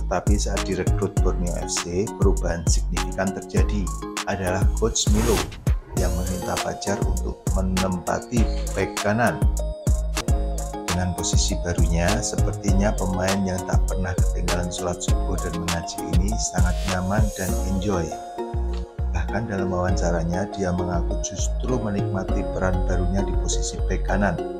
Tetapi saat direkrut Borneo FC, perubahan signifikan terjadi. Adalah Coach Milo yang meminta Fajar untuk menempati bek kanan. Dengan posisi barunya, sepertinya pemain yang tak pernah ketinggalan sholat subuh dan mengaji ini sangat nyaman dan enjoy. Bahkan dalam wawancaranya, dia mengaku justru menikmati peran barunya di posisi bek kanan.